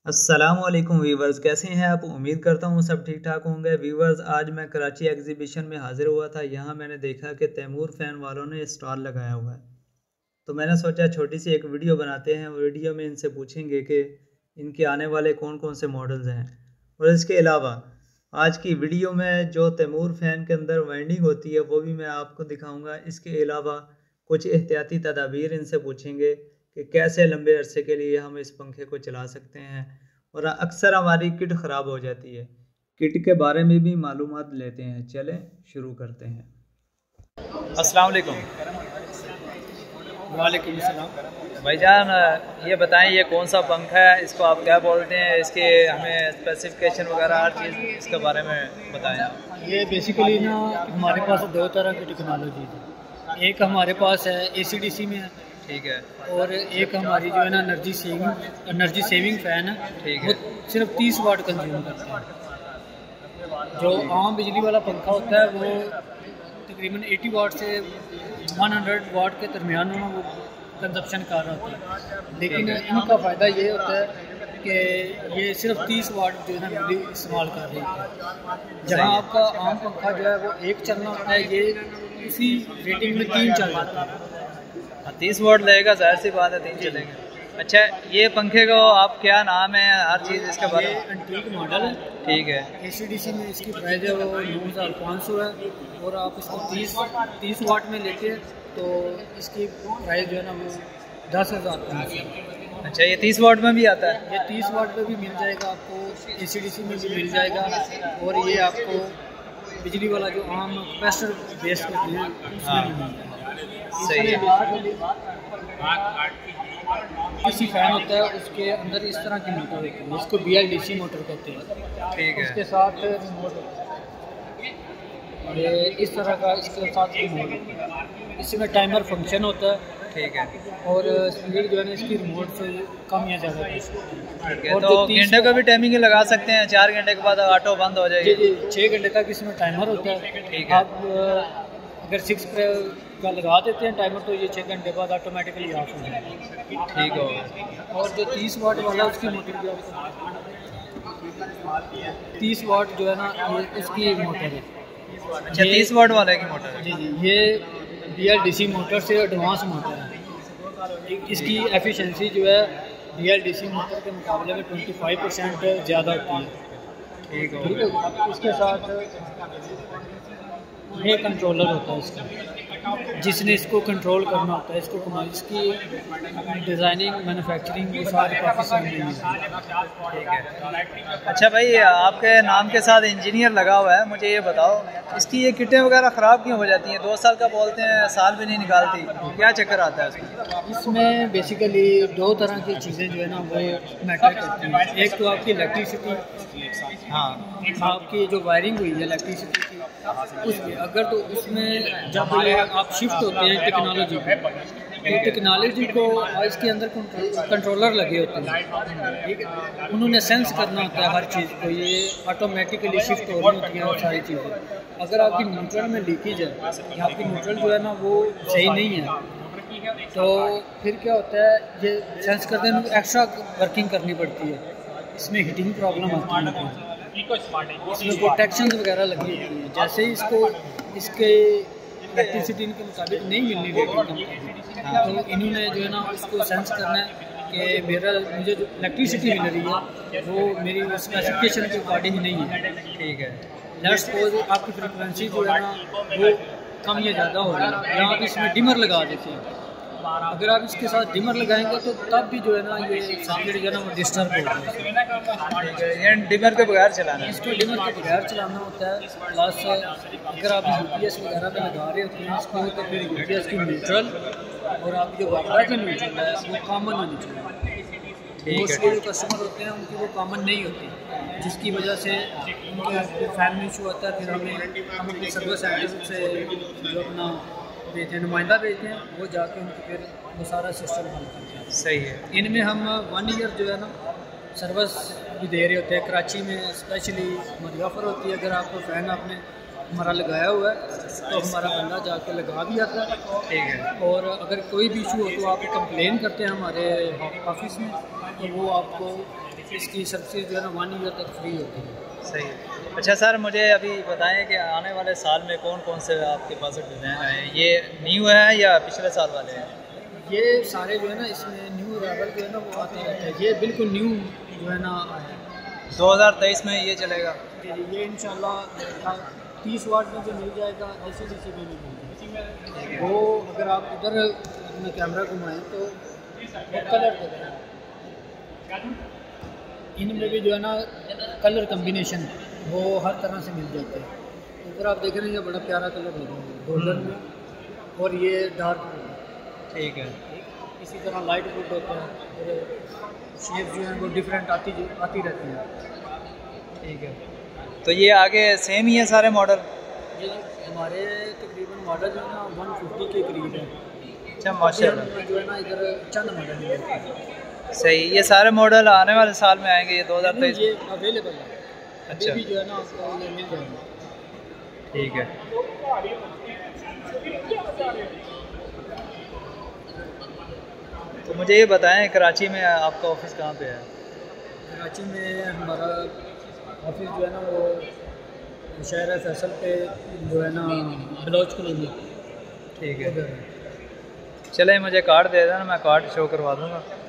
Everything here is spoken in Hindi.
अस्सलामुअलैकुम वीवर्स, कैसे हैं आप? उम्मीद करता हूँ सब ठीक ठाक होंगे। वीवर्स, आज मैं कराची एग्जीबिशन में हाजिर हुआ था। यहाँ मैंने देखा कि तैमूर फ़ैन वालों ने स्टॉल लगाया हुआ है। तो मैंने सोचा छोटी सी एक वीडियो बनाते हैं। वीडियो में इनसे पूछेंगे कि इनके आने वाले कौन कौन से मॉडल्स हैं। और इसके अलावा आज की वीडियो में जो तैमूर फ़ैन के अंदर वाइंडिंग होती है वो भी मैं आपको दिखाऊँगा। इसके अलावा कुछ एहतियाती तदाबीर इनसे पूछेंगे कि कैसे लंबे अरसे के लिए हम इस पंखे को चला सकते हैं। और अक्सर हमारी किट ख़राब हो जाती है, किट के बारे में भी मालूमात लेते हैं। चलें शुरू करते हैं। अस्सलाम वालेकुम। वालेकुम सलाम। भाईजान, ये बताएं ये कौन सा पंखा है, इसको आप क्या बोलते हैं, इसके हमें स्पेसिफिकेशन वगैरह हर चीज़ इसके बारे में बताएं। ये बेसिकली ना हमारे पास दो तरह की टेक्नोलॉजी है। एक हमारे पास है ACDC में है, ठीक है, और एक हमारी जो है ना एनर्जी सेविंग फ़ैन है। ठीक वो है, सिर्फ 30 वाट कंज्यूम करता है। जो आम बिजली वाला पंखा होता है वो तकरीबन 80 वाट से 100 वाट के दरमियान में वो कंजप्शन कर रहा होता है। लेकिन इनका फ़ायदा ये होता है कि ये सिर्फ 30 वाट जो है ना बिजली इस्तेमाल कर रही है। जहाँ आपका आम पंखा जो है वो एक चलना होता है, ये उसी रेटिंग में 3 चल जाता है। 30 वाट लगेगा, जाहिर सी बात है 3 चलेंगे। अच्छा, ये पंखे को आप क्या नाम है, हर चीज़ इसके बारे में? एंटीक मॉडल है, ठीक है, ACDC में इसकी प्राइस है वो 9500 है। और आप इसको 30 वाट में लेते हैं तो इसकी प्राइस जो है ना वो 10,500 है। अच्छा, ये 30 वाट में भी आता है? ये 30 वाट में भी मिल जाएगा आपको, ACDC में भी मिल जाएगा। और ये आपको बिजली वाला जो आम कैपेसिटर बेस करते हैं उसमें भी मिल जाएगा। सही है। किसी फैन होता है उसके अंदर इस तरह की मोटर होती है, इसको BLDC मोटर कहते हैं। ठीक है, उसके साथ रिमोट ये इस तरह का, इसके साथ रिमोट, इसमें टाइमर फंक्शन होता है। ठीक है, और स्पीड जो है ना इसकी रिमोट से कम या ज़्यादा कर सकते हैं। ठीक है। तो घंटे का भी टाइमिंग लगा सकते हैं, 4 घंटे के बाद ऑटो बंद हो जाएगी? जी, 6 घंटे तक इसमें टाइमर होता है। ठीक है। आप अगर 6 का लगा देते हैं टाइमर तो ये 6 घंटे बाद ऑटोमेटिकली ऑफ हो जाएगा। ठीक हो। और जो 30 वाट वाला उसकी मोटर भी आपको 30 वाट जो है ना ये उसकी मोटर है। अच्छा, 30 वाट वाले की मोटर है? जी जी, ये BLDC मोटर से एडवांस मोटर है। इसकी एफिशिएंसी जो है BLDC मोटर के मुकाबले में 25% ज़्यादा होती है। ठीक हो। ठीक है। इसके साथ ये कंट्रोलर होता है इसका, जिसने इसको कंट्रोल करना होता है। इसकी डिज़ाइनिंग, मैन्युफैक्चरिंग ये सारी काफ़ी सही है। ठीक है। अच्छा भाई, आपके नाम के साथ इंजीनियर लगा हुआ है, मुझे ये बताओ इसकी ये किटें वगैरह ख़राब क्यों हो जाती हैं? 2 साल का बोलते हैं, साल भी नहीं निकालती, क्या चक्कर आता है उसमें? इसमें बेसिकली 2 तरह की चीज़ें जो है ना वो मैटर करती हैं। एक तो आपकी इलेक्ट्रिसिटी, हाँ, आपकी जो वायरिंग हुई है इलेक्ट्रिसिटी की, उसमें अगर तो उसमें जब ये आप शिफ्ट होते हैं टेक्नोलॉजी को, तो टेक्नोलॉजी को इसके अंदर कंट्रोलर लगे होते हैं। ठीक है, उन्होंने सेंस करना होता है हर चीज़ को, ये ऑटोमेटिकली शिफ्ट हो रही होती हैं वो सारी चीज़ें। अगर आपकी न्यूट्रल में लीकेज है या आपकी न्यूट्रल जो है ना वो सही नहीं है तो फिर क्या होता है, ये सेंस करने में एक्स्ट्रा वर्किंग करनी पड़ती है। इसमें हीटिंग प्रॉब्लम आती है, इसमें प्रोटेक्शन वगैरह लगी होती हैं। जैसे ही इसके इलेक्ट्रिसिटी इनके मुताबिक नहीं मिलनी रेटिंग, तो इन्होंने जो है ना उसको सेंस करना है कि मुझे जो इलेक्ट्रिसिटी मिल रही है वो मेरी स्पेसिफिकेशन के अकॉर्डिंग नहीं है। ठीक है। लेट्स सपोज आपकी फ्रिक्वेंसी जो है ना वो कम या ज़्यादा हो रही है, या आप इसमें डिमर लगा देते हैं। अगर आप इसके साथ डिमर लगाएंगे तो तब भी जो है ना ये सॉकेट जो है ना वो डिस्टर्ब होता है। ठीक है, ये डिमर के बगैर चलाना है? इसको डिमर के बगैर चलाना होता है। प्लस अगर आप UPS वगैरह पे लगा रहे होते हैं इसको तो फिर UPS की न्यूट्रल और आपकी जो वाईफाई की न्यूट्रल है वो कॉमन होनी चाहिए। मोस्टली जो कस्टमर होते हैं उनकी वो कॉमन नहीं होती, जिसकी वजह से उनके फैन में इशू आता है। फिर हम अपने सर्विस सेंटर से जो अपना भेजते हैं, नुमाइंदा भेजते हैं, वो जाके उनको फिर वो सारा सिस्टम हल करते हैं। सही है। इनमें हम 1 ईयर जो है ना सर्विस भी दे रहे होते हैं। कराची में स्पेशली हमारी ऑफ़र होती है, अगर आपको फ़ैन आपने हमारा लगाया हुआ है तो हमारा बंदा जाके लगा भी आता है। ठीक है। और अगर कोई भी इशू हो तो आप कंप्लेन करते हैं हमारे ऑफिस में, तो वो आपको इसकी सर्विस जो है ना 1 ईयर तक फ्री होती है। सही है। अच्छा सर, मुझे अभी बताएं कि आने वाले साल में कौन कौन से आपके पास डिज़ाइन आए हैं? ये न्यू है या पिछले साल वाले हैं? ये सारे जो है ना इसमें न्यू अराइवल जो है ना वो आता रहता है। ये बिल्कुल न्यू जो है ना आया है। 2023 में ये चलेगा? ये इंशाल्लाह 30 वाट में जो मिल जाएगा, LCD में भी मिल जाएगा। वो अगर आप उधर अपना कैमरा घुमाएं तो वो कलर देता है। इनमें भी जो है ना कलर कम्बिनेशन वो हर तरह से मिल जाते हैं। अगर आप देख रहे हैं ये बड़ा प्यारा कलर लगा है गोल्डन में, और ये डार्क वुड। ठीक है। इसी तरह लाइट वुड होता है, और शेप जो है वो डिफरेंट आती रहती है। ठीक है। तो ये आगे सेम ही है सारे मॉडल? ये हमारे तकरीबन मॉडल जो है ना 150 के करीब है। अच्छा माशाल्लाह। जो है ना इधर चंद मॉडल है। सही। ये सारे मॉडल आने वाले साल में आएंगे? ये 2023 ये अवेलेबल है। अच्छा भी जो है ना आपको ये मिल जाएगा। ठीक है। तो मुझे ये बताएं, कराची में आपका ऑफिस कहाँ पे है? कराची में हमारा ऑफिस जो है ना वो शहर फैसल पे जो है ना बलोच कॉलोनी। ठीक है। चले मुझे कार्ड दे देना, मैं कार्ड शो करवा दूँगा।